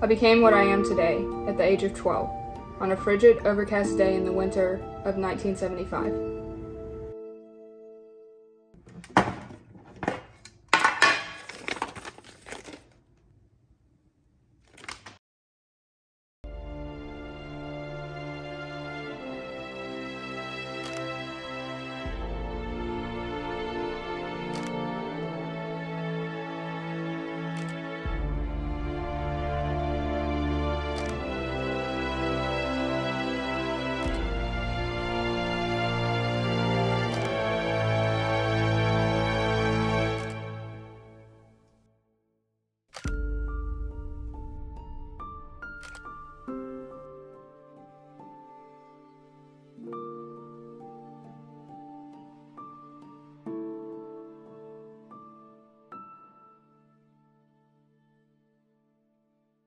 I became what I am today at the age of 12, on a frigid, overcast day in the winter of 1975.